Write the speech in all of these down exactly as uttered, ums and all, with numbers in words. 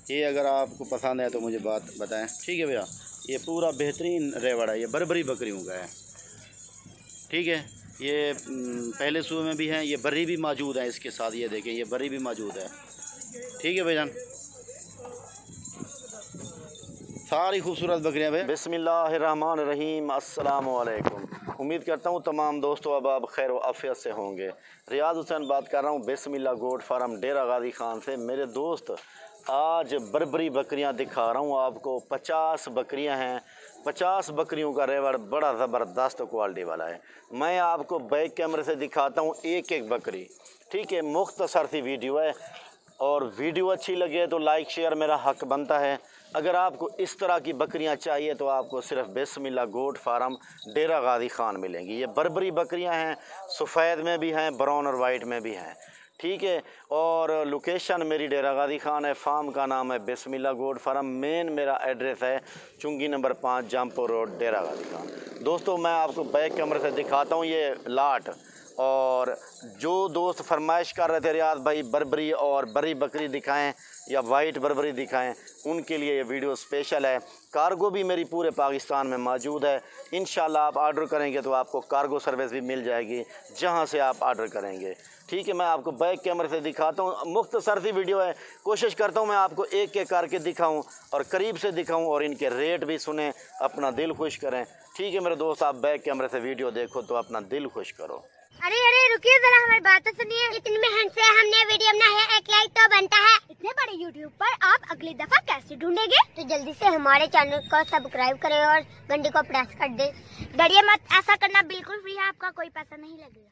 ये अगर आपको पसंद है तो मुझे बात बताएं, ठीक है भैया। ये पूरा बेहतरीन रेवड़ है, ये बर्बरी बकरियों का है, ठीक है। ये पहले सूबे में भी हैं, ये बर्री भी मौजूद है इसके साथ, ये देखें ये बर्री भी मौजूद है, ठीक है भाईजान। सारी खूबसूरत बकरियां भाई। बिस्मिल्लाहिर्रहमानिर्रहीम, अस्सलामु अलैकुम। उम्मीद करता हूँ तमाम दोस्तों अब आप खैर व आफियत से होंगे। रियाज हुसैन बात कर रहा हूँ बिस्मिल्लाह गोट फार्म डेरा गाजी खान से। मेरे दोस्त आज बर्बरी बकरियां दिखा रहा हूँ आपको। पचास बकरियां हैं, पचास बकरियों का रेवड़ बड़ा ज़बरदस्त क्वालिटी वाला है। मैं आपको बैक कैमरे से दिखाता हूँ एक एक बकरी, ठीक है। मुख्तसर सी वीडियो है और वीडियो अच्छी लगे तो लाइक शेयर मेरा हक बनता है। अगर आपको इस तरह की बकरियां चाहिए तो आपको सिर्फ बिस्मिल्लाह गोट फार्म डेरा गाजी खान मिलेंगी। ये बर्बरी बकरियां हैं, सफ़ेद में भी हैं, ब्राउन और वाइट में भी हैं, ठीक है। और लोकेशन मेरी डेरा गाजी खान है, फार्म का नाम है बिस्मिल्लाह गोट फार्म। मेन मेरा एड्रेस है चुंगी नंबर पाँच जामपुर रोड डेरा गाजी खान। दोस्तों मैं आपको बैक कैमरे से दिखाता हूँ ये लाट। और जो दोस्त फरमाइश कर रहे थे रियाज भाई बर्बरी और बरी बकरी दिखाएं या वाइट बर्बरी दिखाएं, उनके लिए ये वीडियो स्पेशल है। कार्गो भी मेरी पूरे पाकिस्तान में मौजूद है। इंशाल्लाह आप ऑर्डर करेंगे तो आपको कार्गो सर्विस भी मिल जाएगी जहां से आप ऑर्डर करेंगे, ठीक है। मैं आपको बैक कैमरे से दिखाता हूँ, मुख्तसर सी वीडियो है। कोशिश करता हूँ मैं आपको एक एक करके दिखाऊँ और करीब से दिखाऊँ और इनके रेट भी सुने, अपना दिल खुश करें, ठीक है मेरे दोस्त। आप बैक कैमरे से वीडियो देखो तो अपना दिल खुश करो। अरे अरे रुकिए जरा, हमारी बात तो सुनिए। इतनी मेहनत से हमने वीडियो बनाया है, एक लाइक तो बनता है। इतने बड़े यूट्यूब पर आप अगली दफा कैसे ढूंढेंगे? तो जल्दी से हमारे चैनल को सब्सक्राइब करें और घंटी को प्रेस कर दे। डरिए मत, ऐसा करना बिल्कुल फ्री है, आपका कोई पैसा नहीं लगेगा।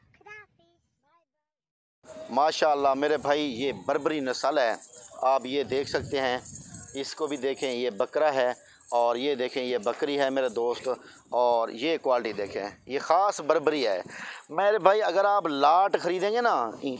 माशाअल्लाह मेरे भाई ये बर्बरी नस्ल है, आप ये देख सकते हैं। इसको भी देखें, ये बकरा है और ये देखें ये बकरी है मेरे दोस्त। और ये क्वालिटी देखें, ये ख़ास बर्बरी है मेरे भाई। अगर आप लाट ख़रीदेंगे ना,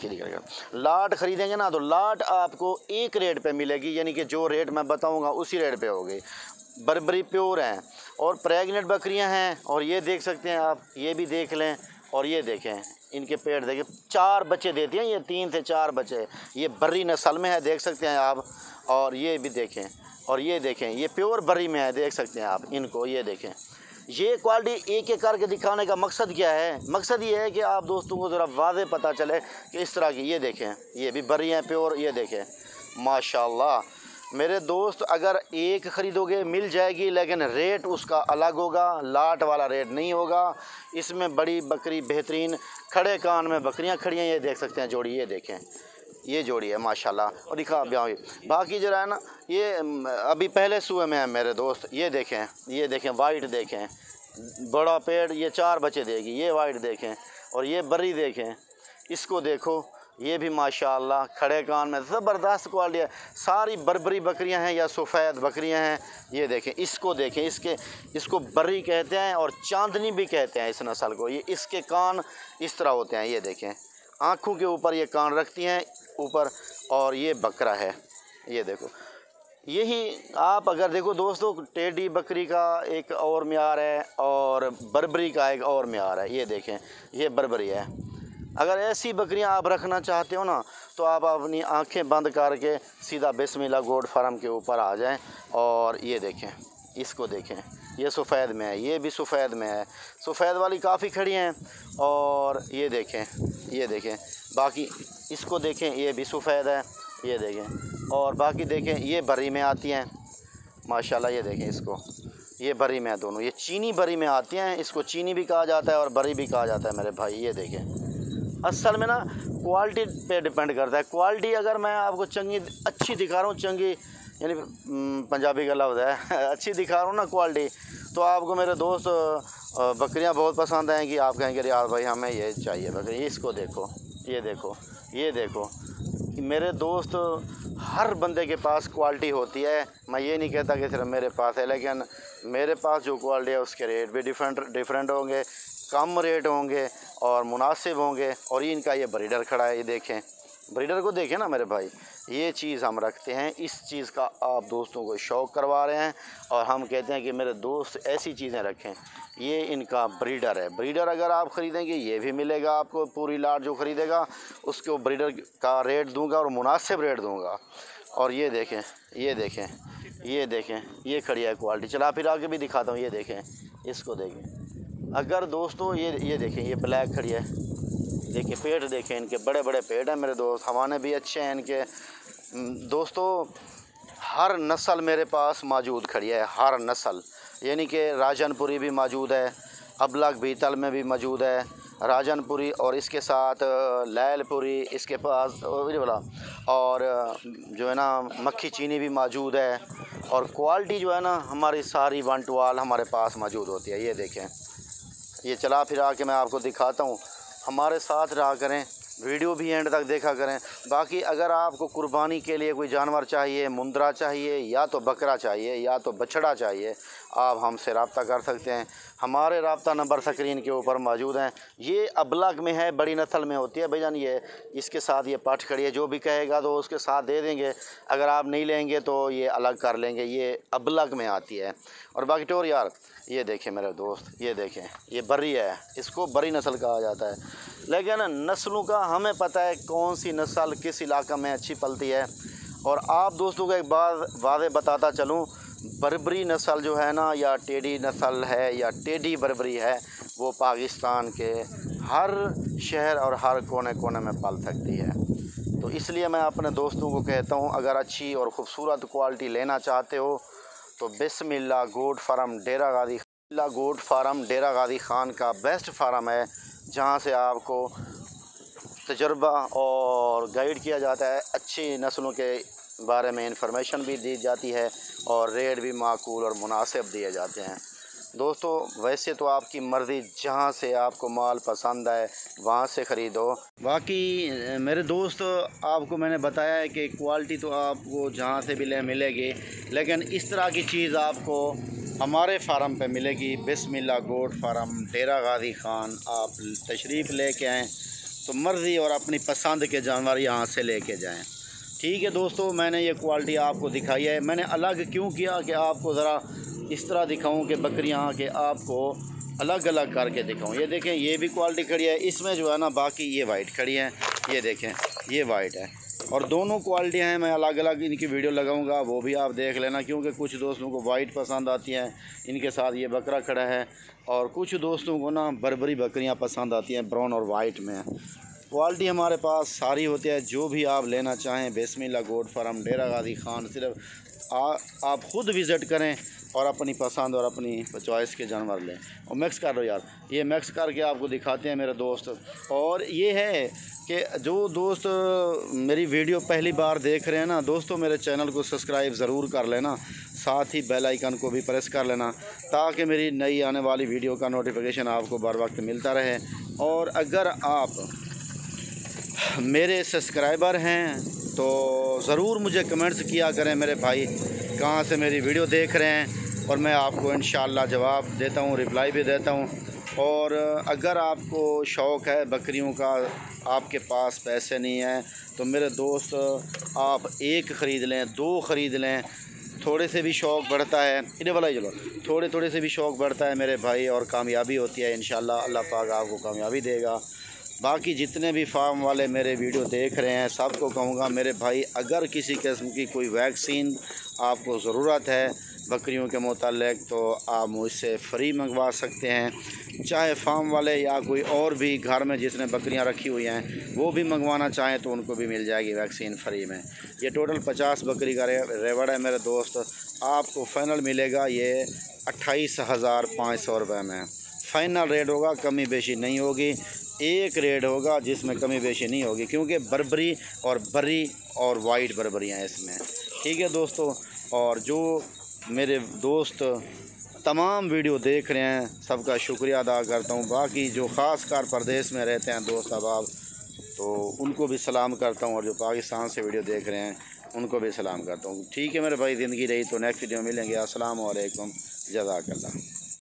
लाट ख़रीदेंगे ना तो लाट आपको एक रेट पे मिलेगी, यानी कि जो रेट मैं बताऊंगा उसी रेट पे होगी। बर्बरी प्योर हैं और प्रेग्नेंट बकरियां हैं। और ये देख सकते हैं आप, ये भी देख लें। और ये देखें इनके पेट देखें, चार बच्चे देती हैं ये, तीन से चार बच्चे। ये बर्री नस्ल में है, देख सकते हैं आप। और ये भी देखें, और ये देखें ये प्योर बर्री में है, देख सकते हैं आप इनको। ये देखें ये क्वालिटी एक एक करके दिखाने का मकसद क्या है? मकसद ये है कि आप दोस्तों को ज़रा वाज़े पता चले कि इस तरह की। ये देखें ये भी बर्री हैं प्योर, ये देखें माशाल्लाह मेरे दोस्त। अगर एक ख़रीदोगे मिल जाएगी, लेकिन रेट उसका अलग होगा, लाट वाला रेट नहीं होगा। इसमें बड़ी बकरी बेहतरीन खड़े कान में बकरियां खड़ी हैं, ये देख सकते हैं जोड़ी। ये देखें ये जोड़ी है माशाल्लाह। और दिखा बाकी जो है ना, ये अभी पहले सूबे में है मेरे दोस्त। ये देखें ये देखें वाइट देखें, बड़ा पेड़, ये चार बच्चे देगी। ये वाइट देखें और ये बर्री देखें, इसको देखो, ये भी माशाल्लाह खड़े कान में ज़बरदस्त क्वालिटी है। सारी बर्बरी बकरियां हैं या सफ़ेद बकरियां हैं। ये देखें इसको देखें, इसके इसको बर्री कहते हैं और चांदनी भी कहते हैं इस नस्ल को। ये इसके कान इस तरह होते हैं, ये देखें आँखों के ऊपर ये कान रखती हैं ऊपर। और ये बकरा है, ये देखो। यही आप अगर देखो दोस्तों, टेडी बकरी का एक और म्यार है और बर्बरी का एक और म्यार है। ये देखें ये बर्बरी है। अगर ऐसी बकरियां आप रखना चाहते हो ना तो आप अपनी आंखें बंद करके सीधा बिस्मिल्लाह गोट फार्म के ऊपर आ जाएं। और ये देखें इसको देखें, ये सफ़ेद में है, ये भी सफ़ेद में है। सफ़ेद वाली काफ़ी खड़ी हैं। और ये देखें ये देखें बाकी इसको देखें, ये भी सफ़ेद है, ये देखें। और बाकी देखें ये बरी में आती हैं माशाल्लाह। ये देखें इसको, ये बरी में है दोनों। ये चीनी बरी में आती हैं, इसको चीनी भी कहा जाता है और बरी भी कहा जाता है मेरे भाई। ये देखें असल में ना क्वालिटी पे डिपेंड करता है। क्वालिटी अगर मैं आपको चंगी अच्छी दिखा रहा हूँ, चंगी यानी पंजाबी का लफ्ज़ है अच्छी दिखा रहा हूँ ना क्वालिटी, तो आपको मेरे दोस्त बकरियां बहुत पसंद आएंगी। आप कहेंगे यार भाई हमें ये चाहिए बकरी। इसको देखो, ये देखो, ये देखो मेरे दोस्त, हर बंदे के पास क्वालिटी होती है। मैं ये नहीं कहता कि सिर्फ मेरे पास है, लेकिन मेरे पास जो क्वालिटी है उसके रेट भी डिफरेंट डिफरेंट होंगे, कम रेट होंगे और मुनासिब होंगे। और ये इनका ये ब्रीडर खड़ा है, ये देखें ब्रीडर को देखें ना मेरे भाई। ये चीज़ हम रखते हैं, इस चीज़ का आप दोस्तों को शौक़ करवा रहे हैं और हम कहते हैं कि मेरे दोस्त ऐसी चीज़ें रखें। ये इनका ब्रीडर है। ब्रीडर अगर आप ख़रीदेंगे ये भी मिलेगा आपको, पूरी लाट जो ख़रीदेगा उसको ब्रीडर का रेट दूंगा और मुनासिब रेट दूंगा। और ये देखें, ये देखें, ये देखें, ये खड़ी है क्वालिटी। चला फिर आगे भी दिखाता हूँ। ये देखें, इसको देखें। अगर दोस्तों ये ये देखें, ये ब्लैक खड़ी है। देखिए पेट देखें, इनके बड़े बड़े पेट हैं मेरे दोस्त। हवाने भी अच्छे हैं इनके दोस्तों। हर नस्ल मेरे पास मौजूद खड़ी है, हर नस्ल, यानी कि राजनपुरी भी मौजूद है, अबलग बीतल में भी मौजूद है, राजनपुरी और इसके साथ लैलपुरी इसके पास बोला, और जो है ना मक्खी चीनी भी मौजूद है। और क्वालिटी जो है ना हमारी सारी वन टू ऑल हमारे पास मौजूद होती है। ये देखें, ये चला फिरा के मैं आपको दिखाता हूँ। हमारे साथ रहा करें, वीडियो भी एंड तक देखा करें। बाकी अगर आपको कुर्बानी के लिए कोई जानवर चाहिए, मुंदरा चाहिए, या तो बकरा चाहिए, या तो बछड़ा चाहिए, आप हमसे रब्ता कर सकते हैं। हमारे रब्ता नंबर स्क्रीन के ऊपर मौजूद हैं। ये अबलग में है, बड़ी नस्ल में होती है भाईजान। ये इसके साथ ये पाठ खड़ी है, जो भी कहेगा तो उसके साथ दे देंगे। अगर आप नहीं लेंगे तो ये अलग कर लेंगे। ये अबलग में आती है। और बाकी टोर यार, ये देखें मेरे दोस्त, ये देखें, ये बरी है, इसको बरी नस्ल कहा जाता है। लेकिन नस्लों का हमें पता है कौन सी नस्ल किस इलाका में अच्छी पलती है। और आप दोस्तों को एक बात वाज़ेह बताता चलूँ, बर्बरी नस्ल जो है ना, या टेडी नस्ल है, या टेडी बर्बरी है, वो पाकिस्तान के हर शहर और हर कोने कोने में पल सकती है। तो इसलिए मैं अपने दोस्तों को कहता हूँ, अगर अच्छी और ख़ूबसूरत क्वालिटी लेना चाहते हो तो Bismillah goat farm Dera Ghazi goat farm Dera Ghazi Khan का बेस्ट फार्म है, जहाँ से आपको तजर्बा और गाइड किया जाता है। अच्छी नस्लों के बारे में इंफॉर्मेशन भी दी जाती है और रेट भी माकूल और मुनासिब दिए जाते हैं। दोस्तों वैसे तो आपकी मर्ज़ी, जहाँ से आपको माल पसंद आए वहाँ से ख़रीदो। बाकी मेरे दोस्त, आपको मैंने बताया है कि क्वालिटी तो आपको जहाँ से भी ले मिलेगी, लेकिन इस तरह की चीज़ आपको हमारे फार्म पे मिलेगी। Bismillah goat farm Dera Ghazi Khan. आप तशरीफ़ लेके आएँ तो मर्ज़ी और अपनी पसंद के जानवर यहाँ से लेके जाएँ। ठीक है दोस्तों, मैंने ये क्वालिटी आपको दिखाई है। मैंने अलग क्यों किया कि आपको ज़रा इस तरह दिखाऊं कि बकरियां के आपको अलग अलग करके दिखाऊं। ये देखें, ये भी क्वालिटी खड़ी है, इसमें जो है ना बाकी ये वाइट खड़ी है। ये देखें, ये वाइट है, और दोनों क्वालिटियां हैं। मैं अलग अलग इनकी वीडियो लगाऊंगा, वो भी आप देख लेना, क्योंकि कुछ दोस्तों को वाइट पसंद आती हैं, इनके साथ ये बकरा खड़ा है। और कुछ दोस्तों को ना बर्बरी बकरियाँ पसंद आती हैं, ब्राउन और वाइट में। क्वालिटी हमारे पास सारी होती है, जो भी आप लेना चाहें। Bismillah goat farm Dera Ghazi Khan. सिर्फ आ, आप ख़ुद विज़िट करें और अपनी पसंद और अपनी चॉइस के जानवर लें। और मिक्स कर लो यार, ये मिक्स करके आपको दिखाते हैं मेरे दोस्त। और ये है कि जो दोस्त मेरी वीडियो पहली बार देख रहे हैं ना दोस्तों, मेरे चैनल को सब्सक्राइब ज़रूर कर लेना, साथ ही बेल आइकन को भी प्रेस कर लेना, ताकि मेरी नई आने वाली वीडियो का नोटिफिकेशन आपको बर वक्त मिलता रहे। और अगर आप मेरे सब्सक्राइबर हैं तो ज़रूर मुझे कमेंट्स किया करें मेरे भाई, कहाँ से मेरी वीडियो देख रहे हैं, और मैं आपको इंशाअल्लाह जवाब देता हूँ, रिप्लाई भी देता हूँ। और अगर आपको शौक़ है बकरियों का, आपके पास पैसे नहीं हैं, तो मेरे दोस्त आप एक ख़रीद लें, दो ख़रीद लें, थोड़े से भी शौक़ बढ़ता है। इधर वाला चलो, थोड़े थोड़े से भी शौक़ बढ़ता है मेरे भाई, और कामयाबी होती है इंशाअल्लाह। अल्लाह पाक आपको कामयाबी देगा। बाकी जितने भी फार्म वाले मेरे वीडियो देख रहे हैं, सबको कहूँगा मेरे भाई, अगर किसी किस्म की कोई वैक्सीन आपको ज़रूरत है बकरियों के मुताल्लिक़, तो आप मुझसे फ्री मंगवा सकते हैं। चाहे फार्म वाले या कोई और भी घर में जिसने बकरियां रखी हुई हैं वो भी मंगवाना चाहें तो उनको भी मिल जाएगी वैक्सीन फ्री में। ये टोटल पचास बकरी का रे, रेवड़ है मेरे दोस्त। आपको फ़ाइनल मिलेगा ये अट्ठाईस हज़ार पाँच सौ रुपये में। फ़ाइनल रेट होगा, कमी बेशी नहीं होगी। एक रेट होगा जिसमें कमी बेशी नहीं होगी, क्योंकि बर्बरी और बरी और वाइट बर्बरियाँ हैं इसमें। ठीक है दोस्तों, और जो मेरे दोस्त तमाम वीडियो देख रहे हैं सबका शुक्रिया अदा करता हूँ। बाकी जो ख़ास कर प्रदेश में रहते हैं दोस्त अहबाब, तो उनको भी सलाम करता हूँ, और जो पाकिस्तान से वीडियो देख रहे हैं उनको भी सलाम करता हूँ। ठीक है मेरे भाई, ज़िंदगी रही तो नेक्स्ट वीडियो मिलेंगे। अस्सलाम वालेकुम, जज़ाकल्लाह।